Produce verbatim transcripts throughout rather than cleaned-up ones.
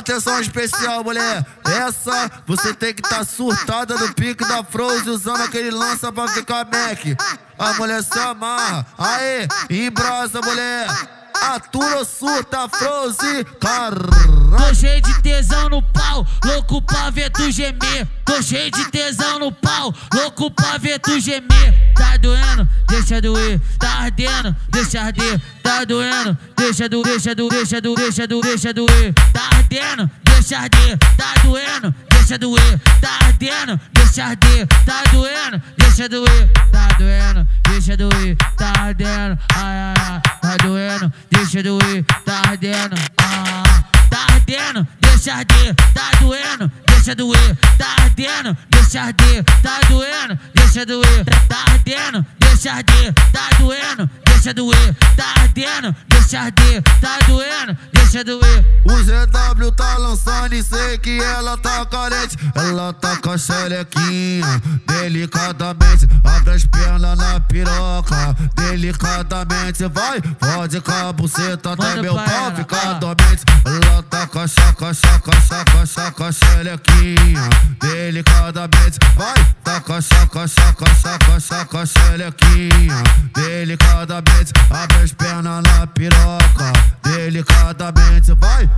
Atenção especial, mulher. Essa você tem que tá surtada no pique da Frozen, usando aquele lança pra ficar Mac. A mulher se amarra, aê, embrasa, mulher. Atura ou surta, Frozen, caralho. Tô cheio de tesão no pau, louco pra ver tu gemer. Tô cheio de tesão no pau, louco pra ver tu gemer. Tá doendo, deixa doer. Tá ardendo, deixa arder. Tá doendo, deixa do, deixa do, deixa do, deixa do, deixa doer. Tá ardendo, deixa arder. Tá doendo, deixa doer. Tá ardendo, deixa arder. Tá doendo, deixa doer. Tá doendo, deixa doer. Tá ardendo, ai, ai, ai. Tá doendo, deixa doer. Tá ardendo, ah. Tá ardendo, deixa arder. Tá doendo, deixa doer. Tá ardendo, deixa arder. Tá doendo, deixa doer. Tá ardendo, deixa arder. Tá doendo, deixa doer. Tá ardendo, deixa arder. Tá doendo, deixa doer. O G W tá lançando e sei que ela tá carente. Ela tá com a xerequinha, delicadamente. Abre as pernas na piroca, delicadamente. Vai, pode com a buceta até meu pau ficar dormente. Ela tá com a chaca, chaca, chaca, chaca, xerequinha, delicadamente. Vai, tá com a chaca, chaca, chaca, chaca, xerequinha, delicadamente. Abre as pernas na piroca, delicadamente. Vai.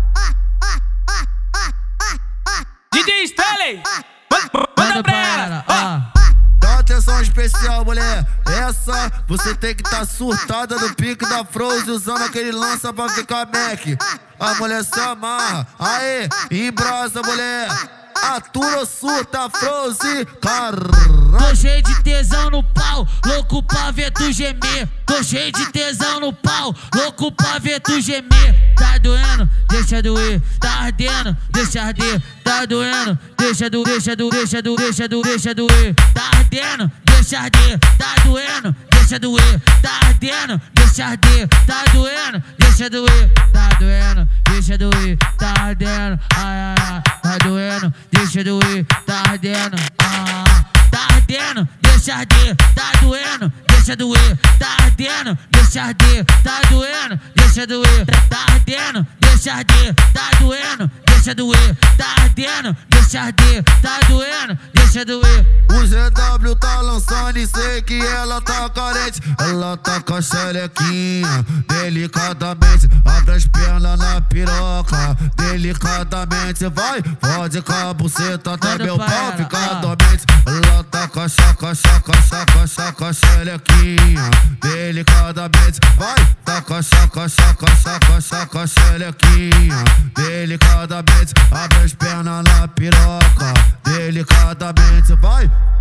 D J Stanley, manda pra ela, ó. Dá atenção especial, mulher. Essa você tem que tá surtada no pique da Frozen, usando aquele lança pra ficar Mac. A mulher se amarra, aê, embrasa, mulher. Atura ou surta, Frozen, caralho. Tô cheio de tesão no pau, louco pra ver tu gemer. Tô cheio de tesão no pau, louco pra ver tu gemer. Tá doendo, deixa doer. Tá ardendo, deixa arder. Tá doendo, deixa do, deixa do, deixa do, deixa do, deixa doer. Tá ardendo, deixa arder. Tá doendo, deixa doer. Tá ardendo, deixa arder. Tá doendo, deixa doer. Tá doendo, deixa doer. Tá ardendo, ai, ai, ai. Tá doendo, deixa doer. Tá ardendo, ah. Tá ardendo, deixa arder. Tá doendo, deixa doer. Tá ardendo, deixa arder. Tá doendo, deixa doer. Tá ardendo, deixa arder. Tá doendo, deixa doer. Tá ardendo, deixa arder. Tá doendo, deixa doer. O G W tá lançando e sei que ela tá carente. Ela tá com a xerequinha, delicadamente. Abre as pernas na piroca, delicadamente. Vai, pode com a buceta até meu pau ficar dormente. Ela tá com a chaca, chaca, chaca, chaca, xerequinha, delicadamente. Vai, tá com a chaca, chaca, chaca, chaca, xerequinha, delicadamente. Abre as pernas na piroca, delicadamente. Vai.